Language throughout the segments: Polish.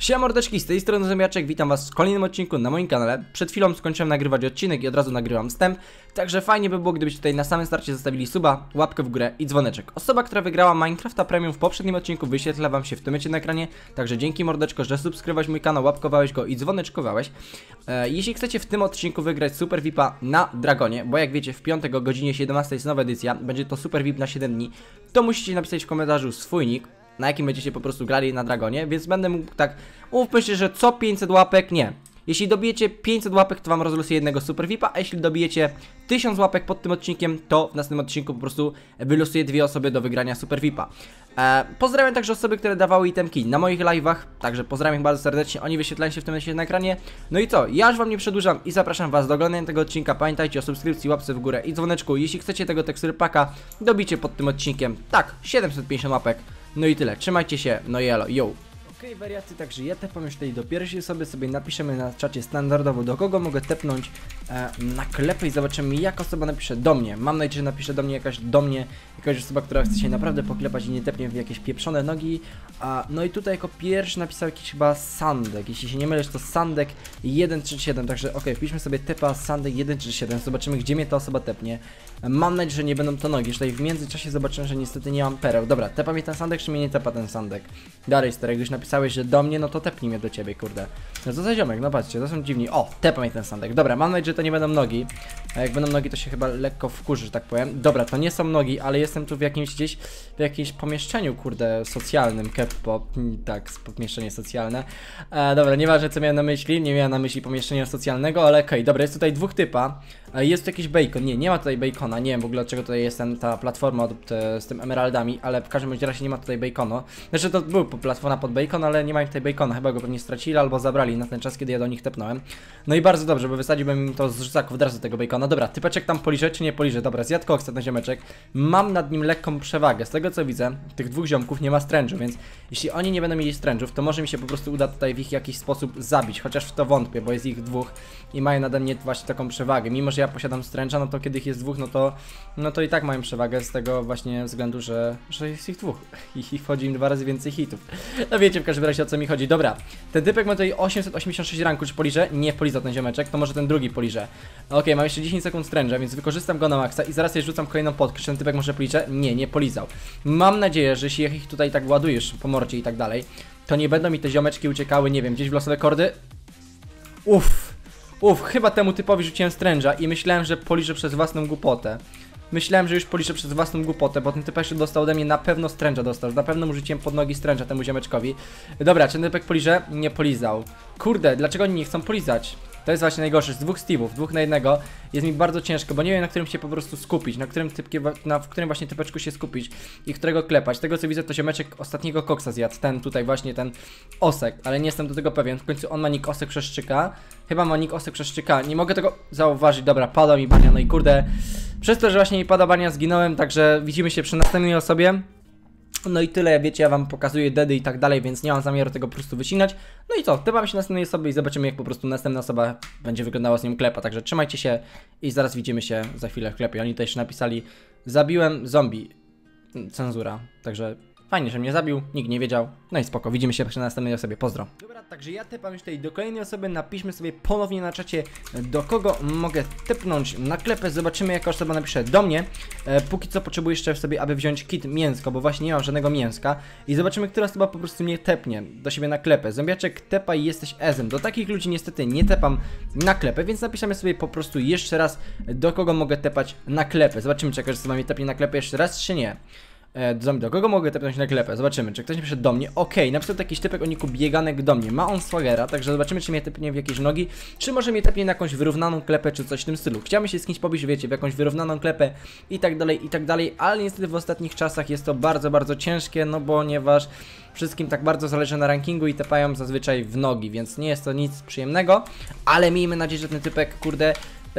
Siema mordeczki, z tej strony Zombiaczek, witam was w kolejnym odcinku na moim kanale. Przed chwilą skończyłem nagrywać odcinek i od razu nagrywam wstęp. Także fajnie by było, gdybyście tutaj na samym starcie zostawili suba, łapkę w górę i dzwoneczek. Osoba, która wygrała Minecrafta Premium w poprzednim odcinku, wyświetla wam się w tym momencie na ekranie. Także dzięki mordeczko, że subskrybowałeś mój kanał, łapkowałeś go i dzwoneczkowałeś. Jeśli chcecie w tym odcinku wygrać Super VIPa na Dragonie, bo jak wiecie w piątek o godzinie 17 jest nowa edycja, będzie to Super VIP na 7 dni, to musicie napisać w komentarzu swój nick, na jakim będziecie po prostu grali na Dragonie, więc będę mógł tak, myślę, że co 500 łapek, nie. Jeśli dobijecie 500 łapek, to wam rozlosuję jednego Super VIPa, a jeśli dobijecie 1000 łapek pod tym odcinkiem, to w następnym odcinku po prostu wylosuję dwie osoby do wygrania Super VIPa. Pozdrawiam także osoby, które dawały itemki na moich live'ach, także pozdrawiam ich bardzo serdecznie, oni wyświetlają się w tym momencie na ekranie. No i co, ja już wam nie przedłużam i zapraszam was do oglądania tego odcinka. Pamiętajcie o subskrypcji, łapce w górę i dzwoneczku. Jeśli chcecie tego tekstury paka, dobicie pod tym odcinkiem, tak, 750 łapek. No i tyle, trzymajcie się, no i elo, yo! Okej, wariaty, także ja tepam już tutaj do pierwszej osoby, sobie napiszemy na czacie standardowo, do kogo mogę tepnąć na klepę i zobaczymy, jak osoba napisze do mnie. Mam nadzieję, że napisze do mnie jakaś osoba, która chce się naprawdę poklepać i nie tepnie w jakieś pieprzone nogi. No i tutaj jako pierwszy napisał jakiś chyba Sandek, jeśli się nie mylę, to Sandek 137, także okej, wpiszmy sobie tepa Sandek 137, zobaczymy, gdzie mnie ta osoba tepnie. Mam nadzieję, że nie będą to nogi, tutaj w międzyczasie zobaczymy, że niestety nie mam pereł. Dobra, tepa mnie ten Sandek, czy mnie nie tepa ten Sandek? Dalej, stary, gdyś napisałeś, że do mnie, no to tepnij mnie do ciebie, kurde. No co za ziomek, no patrzcie, to są dziwni. O, tepa mnie ten Sandek. Dobra, mam nadzieję, że to nie będą nogi. A jak będą nogi, to się chyba lekko wkurzy, że tak powiem. Dobra, to nie są nogi, ale jestem tu w jakimś gdzieś, w jakimś pomieszczeniu, kurde, socjalnym, keppo, tak, pomieszczenie socjalne. Dobra, nieważne co miałem na myśli, nie miałem na myśli pomieszczenia socjalnego, ale okej, dobra, jest tutaj dwóch typa. Jest tu jakiś bacon, nie ma tutaj bacona, nie wiem w ogóle dlaczego tutaj jest ta platforma z tym emeraldami, ale w każdym razie nie ma tutaj baconu. Znaczy to był platforma pod bacon, ale nie ma tutaj bacona, chyba go pewnie stracili albo zabrali na ten czas, kiedy ja do nich tepnąłem. No i bardzo dobrze, bo wysadziłbym im to z rzucaków od razu tego bacona. Dobra, typeczek tam poliże czy nie poliże? Dobra, zjadł koksa ten ziomeczek. Mam nad nim lekką przewagę, z tego co widzę, tych dwóch ziomków nie ma strężu, więc jeśli oni nie będą mieli strężów, to może mi się po prostu uda tutaj w ich jakiś sposób zabić, chociaż w to wątpię, bo jest ich dwóch i mają nade mnie właśnie taką przewagę. Mimo że ja posiadam stręcza, no to kiedy ich jest dwóch, no to i tak mają przewagę z tego właśnie względu, że jest ich dwóch i wchodzi im 2 razy więcej hitów. No wiecie w każdym razie o co mi chodzi. Dobra, ten typek ma tutaj 886 ranku, czy poliże? Nie polizał ten ziomeczek, to może ten drugi poliże. Okej, mam jeszcze 10 sekund stręża, więc wykorzystam go na maksa i zaraz jej rzucam kolejną podkę. Czy ten typek może poliże? Nie polizał. Mam nadzieję, że jeśli ich tutaj tak ładujesz po mordzie i tak dalej, to nie będą mi te ziomeczki uciekały, nie wiem, gdzieś w losowe kordy. Chyba temu typowi rzuciłem stręża i myślałem, że poliżę przez własną głupotę. Myślałem, że już poliżę przez własną głupotę, bo ten typek jeszcze dostał ode mnie, na pewno stręża dostał. Na pewno mu rzuciłem pod nogi stręża temu ziomeczkowi. Dobra, czy ten typek poliże? Nie polizał. Kurde, dlaczego oni nie chcą polizać? To jest właśnie najgorsze, z dwóch Steve'ów, 2 na 1 jest mi bardzo ciężko, bo nie wiem na którym się po prostu skupić, w którym właśnie typeczku się skupić i którego klepać. Z tego co widzę, to ziomeczek ostatniego koksa zjadł, ten tutaj właśnie, ten Osek, ale nie jestem do tego pewien, w końcu on ma nick Osek Przeszczyka, chyba ma nick Osek Przeszczyka, nie mogę tego zauważyć, dobra, pada mi bania, no i kurde, przez to, że właśnie mi pada bania, zginąłem, także widzimy się przy następnej osobie. No i tyle, wiecie, ja wam pokazuję dedy i tak dalej, więc nie mam zamiaru tego po prostu wycinać. No i co, tepamy się następnej osobie i zobaczymy, jak po prostu następna osoba będzie wyglądała z nią klepa. Także trzymajcie się i zaraz widzimy się za chwilę w klepie. Oni tutaj jeszcze napisali: zabiłem zombie. Cenzura, także fajnie, że mnie zabił, nikt nie wiedział. No i spoko, widzimy się przy następnej osobie, pozdro. Dobra, także ja tepam już tutaj do kolejnej osoby, napiszmy sobie ponownie na czacie, do kogo mogę tepnąć na klepę, zobaczymy jaka osoba napisze do mnie. Póki co potrzebuję jeszcze sobie, aby wziąć kit mięsko, bo właśnie nie mam żadnego mięska. I zobaczymy, która osoba po prostu mnie tepnie do siebie na klepę. Zombiaczek, tepaj, jesteś ezem. Do takich ludzi niestety nie tepam na klepę, więc napiszemy sobie po prostu jeszcze raz, do kogo mogę tepać na klepę. Zobaczymy, czy jakaś osoba mnie tepnie na klepę jeszcze raz, czy nie. Do kogo mogę tepnąć na klepę? Zobaczymy, czy ktoś nie przyszedł do mnie. Okej, napisał jakiś typek o niku bieganek do mnie. Ma on swagera, także zobaczymy, czy mnie tepnie w jakieś nogi, czy może mnie tepnie na jakąś wyrównaną klepę, czy coś w tym stylu. Chciałbym się z kimś pobić, wiecie, w jakąś wyrównaną klepę i tak dalej, ale niestety w ostatnich czasach jest to bardzo ciężkie, no ponieważ wszystkim tak bardzo zależy na rankingu i tepają zazwyczaj w nogi, więc nie jest to nic przyjemnego, ale miejmy nadzieję, że ten typek, kurde,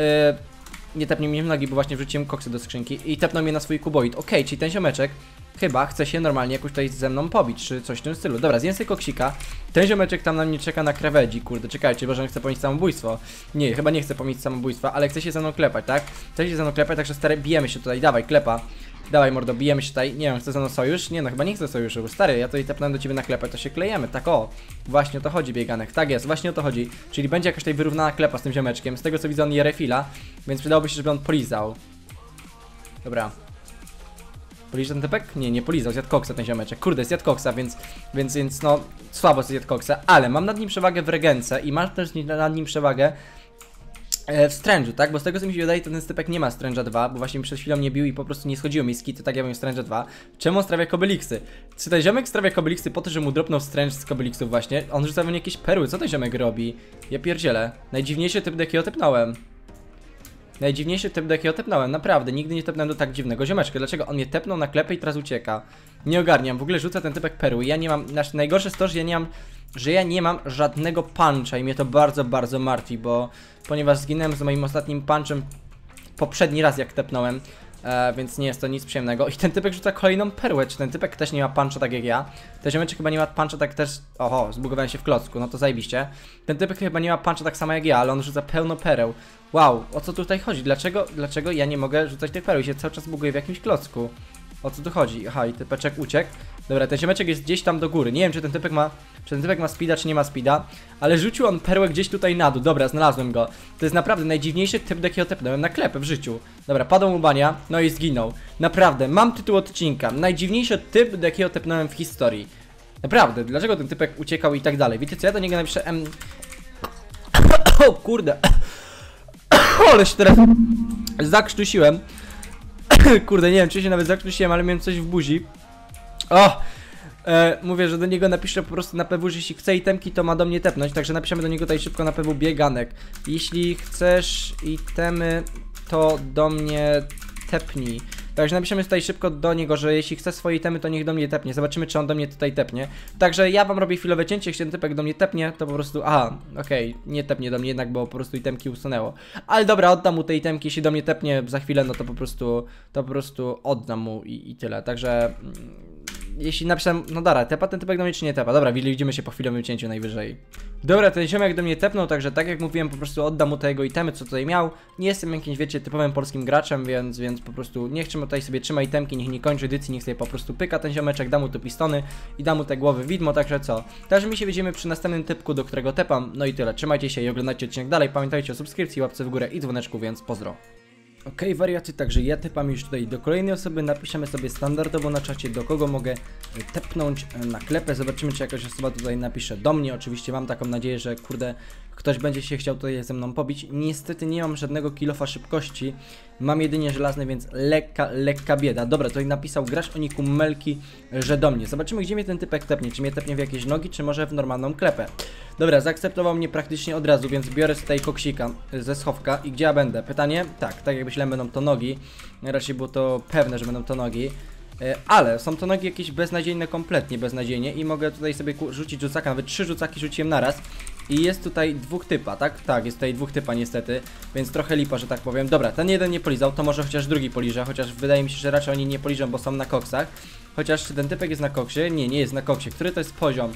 nie tepnie mnie w nogi, bo właśnie wrzuciłem koksy do skrzynki i tepnął mnie na swój kuboid. Okej, czyli ten ziomeczek chyba chce się normalnie jakoś tutaj ze mną pobić, czy coś w tym stylu. Dobra, zjem sobie koksika. Ten ziomeczek tam na mnie czeka na krawędzi, kurde, czekajcie, bo że on chce pomieć samobójstwo. Nie, chyba nie chce pomieć samobójstwa, ale chce się ze mną klepać, tak? Chce się ze mną klepać, także stary, bijemy się tutaj, dawaj, klepa. Dawaj mordo, bijemy się tutaj. Nie wiem, chce ze mną sojusz? Nie no, chyba nie chcę sojuszu, bo stary, ja tutaj tepnę do ciebie na klepę, to się klejemy, tak o. Właśnie o to chodzi, bieganek, tak jest, właśnie o to chodzi. Czyli będzie jakaś tutaj wyrównana klepa z tym ziomeczkiem. Z tego co widzę, on je refila, więc przydałoby się, żeby on polizał. Dobra. Polizał ten typek? Nie, nie polizał, zjadł koksa ten ziomeczek. Kurde, zjadł koksa, więc no, słabo zjadł koksa, ale mam nad nim przewagę w regence i masz też nad nim przewagę w strężu, tak? Bo z tego co mi się wydaje, to ten typek nie ma stręża 2, bo właśnie przed chwilą mnie bił i po prostu nie schodziło mi skity, tak ja mam stręża 2. Czemu on strawia kobeliksy? Czy ten ziomek strawia kobeliksy po to, że mu dropnął stręż z kobeliksów właśnie? On rzuca w nie jakieś perły, co ten ziomek robi? Ja pierdzielę. Najdziwniejszy typ, do jakiego tepnąłem. Najdziwniejszy typ, do jakiego tepnąłem, naprawdę, nigdy nie tepnąłem do tak dziwnego ziomeczka. Dlaczego on mnie tepnął na klepę i teraz ucieka? Nie ogarniam, w ogóle rzuca ten typek perły. Ja nie mam, najgorsze jest to, że ja nie mam żadnego puncha i mnie to bardzo, bardzo martwi, ponieważ zginąłem z moim ostatnim punchem poprzedni raz jak tepnąłem, więc nie jest to nic przyjemnego. I ten typek rzuca kolejną perłę, czy ten typek też nie ma puncha tak jak ja? Ten ziomeczek chyba nie ma puncha tak też... Oho, zbugowałem się w klocku, no to zajebiście. Ten typek chyba nie ma puncha tak samo jak ja, ale on rzuca pełno pereł. Wow, o co tutaj chodzi? Dlaczego ja nie mogę rzucać tych pereł i się cały czas buguję w jakimś klocku? O co tu chodzi? Aha, i typeczek uciekł. Dobra, ten ziomeczek jest gdzieś tam do góry. Nie wiem, czy ten typek ma speeda, czy nie ma speeda, ale rzucił on perłę gdzieś tutaj na dół. Dobra, znalazłem go. To jest naprawdę najdziwniejszy typ, do jakiego tepnąłem na klepę w życiu. Dobra, padł mu bania, no i zginął. Naprawdę, mam tytuł odcinka. Najdziwniejszy typ, do jakiego tepnąłem w historii. Naprawdę, dlaczego ten typek uciekał i tak dalej. Wiecie co, ja do niego napiszę O kurde. Ale się teraz zakrztusiłem. Kurde, nie wiem, czy się nawet zakrztusiłem, ale miałem coś w buzi. O! Mówię, że do niego napiszę po prostu na PW, że jeśli chce itemki, to ma do mnie tepnąć. Także napiszemy do niego tutaj szybko na PW bieganek. Jeśli chcesz itemy, to do mnie tepnij. Także napiszemy tutaj szybko do niego, że jeśli chce swoje itemy, to niech do mnie tepnie. Zobaczymy, czy on do mnie tutaj tepnie. Także ja wam robię chwilowe cięcie, jeśli ten typek do mnie tepnie, to po prostu... Aha, okej, nie tepnie do mnie jednak, bo po prostu itemki usunęło. Ale dobra, oddam mu te itemki, jeśli do mnie tepnie za chwilę, no to po prostu oddam mu i tyle. Także... Jeśli napisałem, no dobra, tepa ten typek do mnie czy nie tepa? Dobra, widzimy się po chwilowym cięciu najwyżej. Dobra, ten ziomek do mnie tepnął, także tak jak mówiłem, po prostu oddam mu te jego itemy, co tutaj miał. Nie jestem jakimś, wiecie, typowym polskim graczem, więc po prostu niech tutaj sobie trzyma itemki, niech nie kończy edycji, niech sobie po prostu pyka ten ziomeczek, da mu tu pistony i da mu te głowy widmo, także co? Także my się widzimy przy następnym typku, do którego tepam, no i tyle. Trzymajcie się i oglądajcie odcinek dalej, pamiętajcie o subskrypcji, łapce w górę i dzwoneczku, więc pozdro. Okej, wariaty, także ja tepam już tutaj do kolejnej osoby, napiszemy sobie standardowo na czacie, do kogo mogę tepnąć na klepę, zobaczymy, czy jakaś osoba tutaj napisze do mnie. Oczywiście mam taką nadzieję, że kurde, ktoś będzie się chciał tutaj ze mną pobić. Niestety nie mam żadnego kilofa szybkości, mam jedynie żelazny, więc lekka bieda. Dobra, tutaj napisał gracz o niku Melki, że do mnie. Zobaczymy, gdzie mnie ten typek tepnie, czy mnie tepnie w jakieś nogi, czy może w normalną klepę. Dobra, zaakceptował mnie praktycznie od razu, więc biorę tutaj koksika ze schowka i gdzie ja będę? Pytanie? Tak jak myślałem, będą to nogi. Raczej było to pewne, że będą to nogi. Ale są to nogi jakieś beznadziejne, kompletnie beznadziejnie i mogę tutaj sobie rzucić rzucaka, nawet 3 rzucaki rzuciłem naraz. I jest tutaj dwóch typa, tak? Tak, jest tutaj dwóch typa niestety, więc trochę lipa, że tak powiem. Dobra, ten jeden nie polizał, to może chociaż drugi poliże, chociaż wydaje mi się, że raczej oni nie poliżą, bo są na koksach. Chociaż czy ten typek jest na koksie? Nie, nie jest na koksie. Który to jest poziom?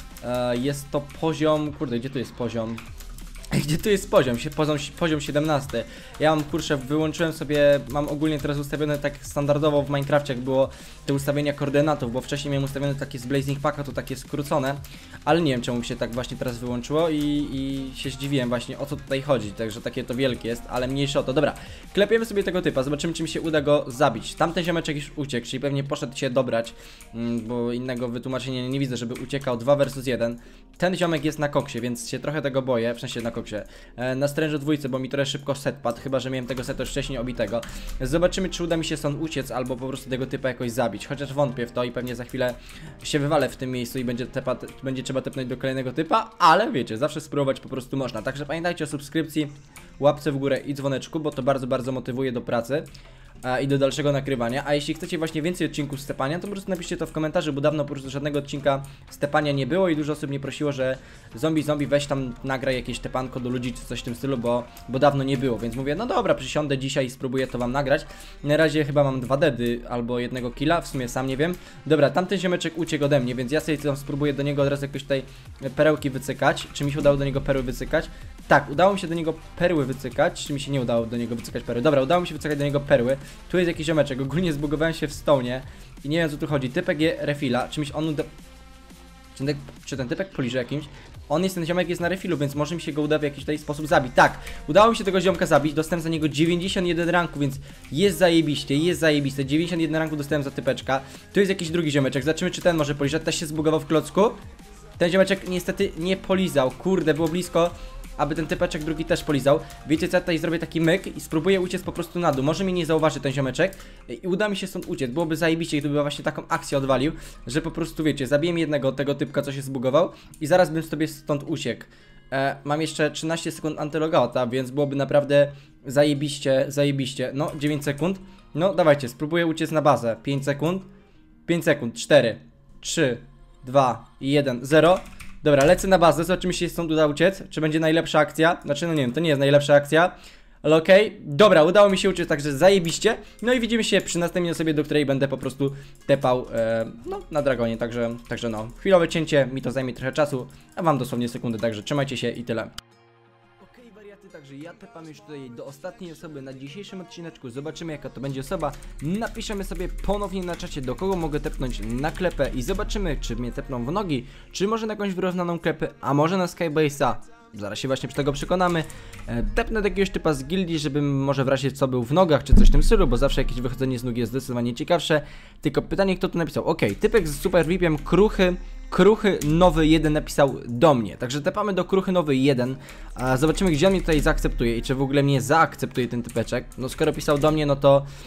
Jest to poziom... Kurde, gdzie tu jest poziom? Gdzie tu jest poziom? Poziom 17. Ja mam, kurczę, wyłączyłem sobie, mam ogólnie teraz ustawione tak standardowo w Minecrafcie, jak było te ustawienia koordynatów, bo wcześniej miałem ustawione takie z Blazing Packa, to takie skrócone, ale nie wiem, czemu mi się tak właśnie teraz wyłączyło i się zdziwiłem właśnie, o co tutaj chodzi, także takie to wielkie jest, ale mniejsze o to. Dobra, klepiemy sobie tego typa, zobaczymy, czy mi się uda go zabić. Tamten ziomeczek już uciekł, czyli pewnie poszedł się dobrać, bo innego wytłumaczenia nie widzę, żeby uciekał 2 versus 1. Ten ziomek jest na koksie, więc się trochę tego boję, w sensie na koksie. Na strężu dwójce, bo mi trochę szybko set padł, chyba że miałem tego seta już wcześniej obitego. Zobaczymy, czy uda mi się stąd uciec, albo po prostu tego typa jakoś zabić. Chociaż wątpię w to i pewnie za chwilę się wywalę w tym miejscu i będzie trzeba tepnąć do kolejnego typa, ale wiecie, zawsze spróbować po prostu można. Także pamiętajcie o subskrypcji, łapce w górę i dzwoneczku, bo to bardzo, bardzo motywuje do pracy i do dalszego nagrywania. A jeśli chcecie właśnie więcej odcinków z tepania, to po prostu napiszcie to w komentarzu, bo dawno po prostu żadnego odcinka z tepania nie było i dużo osób mnie prosiło, że zombie weź tam nagraj jakieś tepanko do ludzi czy coś w tym stylu, bo dawno nie było, więc mówię, no dobra, przysiądę dzisiaj i spróbuję to wam nagrać. Na razie chyba mam 2 deady albo jednego killa, w sumie sam nie wiem. Dobra, tamten ziomeczek uciekł ode mnie, więc ja sobie tam spróbuję do niego od razu jakoś tutaj perełki wycykać. Czy mi się udało do niego perły wycykać? Tak, udało mi się do niego perły wycykać, czy mi się nie udało do niego wycykać perły? Dobra, udało mi się wycykać do niego perły. Tu jest jakiś ziomeczek, ogólnie zbugowałem się w stonie i nie wiem, co tu chodzi. Typek je refila, czymś on... Czy ten typek poliże jakimś? On jest, ten ziomek jest na refilu, więc może mi się go uda w jakiś tutaj sposób zabić. Tak, udało mi się tego ziomka zabić, dostałem za niego 91 ranku, więc jest zajebiście, jest zajebiste. 91 ranku dostałem za typeczka. Tu jest jakiś drugi ziomeczek, zobaczymy, czy ten może poliżać. Też się zbugował w klocku. Ten ziomeczek niestety nie polizał, kurde, było blisko, aby ten typeczek drugi też polizał. Wiecie co, ja tutaj zrobię taki myk i spróbuję uciec po prostu na dół. Może mnie nie zauważy ten ziomeczek i uda mi się stąd uciec. Byłoby zajebiście, gdyby właśnie taką akcję odwalił, że po prostu, wiecie, zabiję jednego tego typka, co się zbugował i zaraz bym sobie stąd uciekł. Mam jeszcze 13 sekund antylogouta, więc byłoby naprawdę zajebiście. No, 9 sekund. No, dawajcie, spróbuję uciec na bazę. 5 sekund. 5 sekund. 4, 3, 2, 1, 0. Dobra, lecę na bazę, zobaczymy, się stąd uda uciec. Czy będzie najlepsza akcja? Znaczy, no nie wiem, to nie jest najlepsza akcja. Ale okej, dobra, udało mi się uciec, także zajebiście. No i widzimy się przy następnej osobie, do której będę po prostu tepał, no, na dragonie. Także no, chwilowe cięcie, mi to zajmie trochę czasu, a wam dosłownie sekundę, także trzymajcie się i tyle. Okej, wariaty, także ja tepam już tutaj do ostatniej osoby na dzisiejszym odcineczku. Zobaczymy, jaka to będzie osoba. Napiszemy sobie ponownie na czacie, do kogo mogę tepnąć na klepę i zobaczymy, czy mnie tepną w nogi, czy może na jakąś wyrównaną klepę, a może na Skybase'a. Zaraz się właśnie przy tego przekonamy. Tepnę do jakiegoś typa z gildii, żebym może w razie co był w nogach, czy coś w tym stylu, bo zawsze jakieś wychodzenie z nóg jest zdecydowanie ciekawsze. Tylko pytanie, kto tu napisał? Okej, typek z Super VIP-iem, Kruchy Nowy 1 napisał do mnie. Także tepamy do Kruchy Nowy 1. Zobaczymy, gdzie on mnie tutaj zaakceptuje i czy w ogóle mnie zaakceptuje ten typeczek. No skoro pisał do mnie, no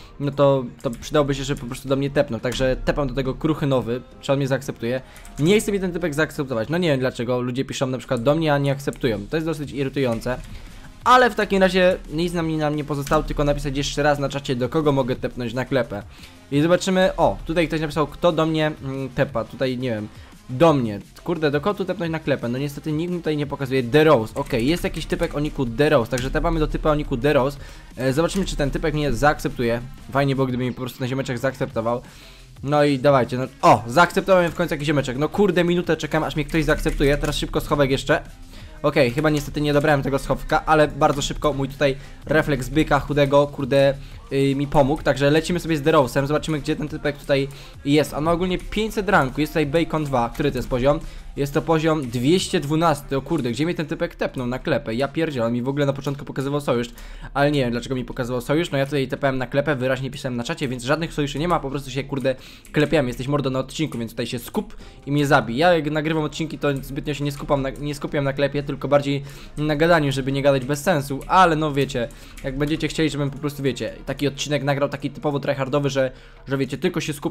to przydałoby się, żeby po prostu do mnie tepnął. Także tepam do tego Kruchy Nowy, czy on mnie zaakceptuje. Nie chce mi ten typek zaakceptować. No nie wiem dlaczego ludzie piszą na przykład do mnie, a nie akceptują. To jest dosyć irytujące. Ale w takim razie nic nam nie pozostało, tylko napisać jeszcze raz na czacie, do kogo mogę tepnąć na klepę. I zobaczymy, o, tutaj ktoś napisał, kto do mnie tepa, tutaj nie wiem, do mnie, kurde, do kogo tu tepnąć na klepę, no niestety nikt mi tutaj nie pokazuje, The Rose, okej, jest jakiś typek o niku The Rose, także tepamy do typa o niku The Rose, zobaczymy, czy ten typek mnie zaakceptuje, fajnie było, gdyby mi po prostu ten ziomeczek zaakceptował. No i dawajcie, no, o, zaakceptowałem w końcu jakiś ziomeczek, no kurde, minutę czekam, aż mnie ktoś zaakceptuje, teraz szybko schowek jeszcze. Okej, chyba niestety nie dobrałem tego schowka, ale bardzo szybko mój tutaj refleks byka chudego, kurde, mi pomógł. Także lecimy sobie z The Rose'em, zobaczymy, gdzie ten typek tutaj jest. On ma ogólnie 500 ranku, jest tutaj Bacon 2, który to jest poziom? Jest to poziom 212, o kurde, gdzie mnie ten typek tepnął na klepę? Ja pierdzielę, on mi w ogóle na początku pokazywał sojusz, ale nie wiem dlaczego mi pokazywał sojusz. No ja tutaj tepałem na klepę, wyraźnie pisałem na czacie, więc żadnych sojuszy nie ma, po prostu się kurde klepiam. Jesteś mordo na odcinku, więc tutaj się skup i mnie zabij. Ja jak nagrywam odcinki, to zbytnio się nie skupiam na klepie, tylko bardziej na gadaniu, żeby nie gadać bez sensu, ale no wiecie, jak będziecie chcieli, żebym po prostu, wiecie, taki odcinek nagrał, taki typowo tryhardowy, że wiecie, tylko się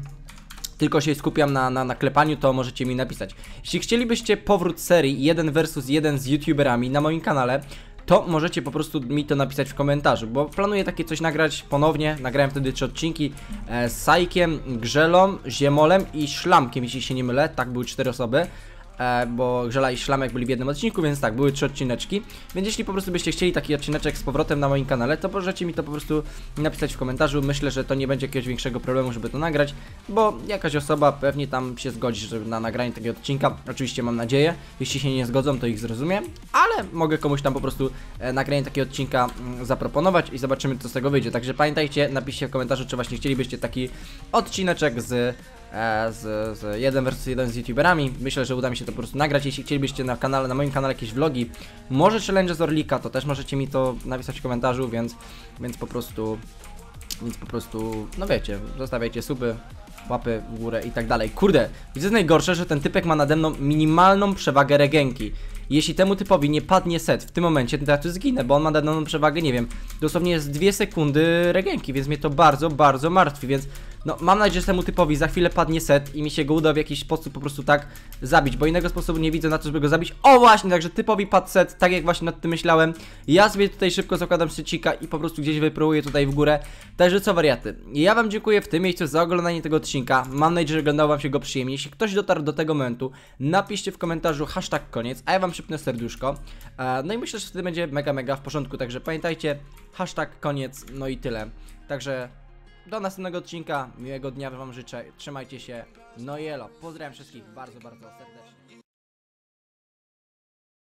skupiam na klepaniu, to możecie mi napisać. Jeśli chcielibyście powrót serii 1 vs 1 z youtuberami na moim kanale, to możecie po prostu mi to napisać w komentarzu, bo planuję takie coś nagrać ponownie. Nagrałem wtedy 3 odcinki z Sajkiem, Grzelą, Ziemolem i Szlamkiem, jeśli się nie mylę, tak, były 4 osoby. Bo Grzela i Szlamek byli w jednym odcinku, więc tak, były 3 odcineczki. Więc jeśli po prostu byście chcieli taki odcineczek z powrotem na moim kanale, to możecie mi to po prostu napisać w komentarzu. Myślę, że to nie będzie jakiegoś większego problemu, żeby to nagrać, bo jakaś osoba pewnie tam się zgodzi, żeby na nagranie takiego odcinka. Oczywiście mam nadzieję, jeśli się nie zgodzą, to ich zrozumiem, ale mogę komuś tam po prostu nagranie takiego odcinka zaproponować i zobaczymy, co z tego wyjdzie. Także pamiętajcie, napiszcie w komentarzu, czy właśnie chcielibyście taki odcineczek z 1 vs 1 z youtuberami. Myślę, że uda mi się to po prostu nagrać. Jeśli chcielibyście na moim kanale jakieś vlogi, może challenge z Orlika, to też możecie mi to napisać w komentarzu, więc po prostu, no wiecie, zostawiajcie suby, łapy w górę i tak dalej. Kurde, widzę najgorsze, że ten typek ma nade mną minimalną przewagę regenki. Jeśli temu typowi nie padnie set w tym momencie, to ja tu zginę, bo on ma nade mną przewagę, nie wiem, dosłownie jest 2 sekundy regenki, więc mnie to bardzo martwi, więc no mam nadzieję, że temu typowi za chwilę padnie set i mi się go uda w jakiś sposób po prostu tak zabić, bo innego sposobu nie widzę na to, żeby go zabić. O właśnie, także typowi padł set, tak jak właśnie nad tym myślałem. Ja sobie tutaj szybko zakładam secika i po prostu gdzieś wypróbuję tutaj w górę. Także co wariaty, ja wam dziękuję w tym miejscu za oglądanie tego odcinka. Mam nadzieję, że oglądało wam się go przyjemnie. Jeśli ktoś dotarł do tego momentu, napiszcie w komentarzu #koniec, a ja wam przypnę serduszko. No i myślę, że wtedy będzie mega w porządku, także pamiętajcie, #koniec, no i tyle. Także do następnego odcinka, miłego dnia wam życzę, trzymajcie się, no i elo, pozdrawiam wszystkich bardzo serdecznie.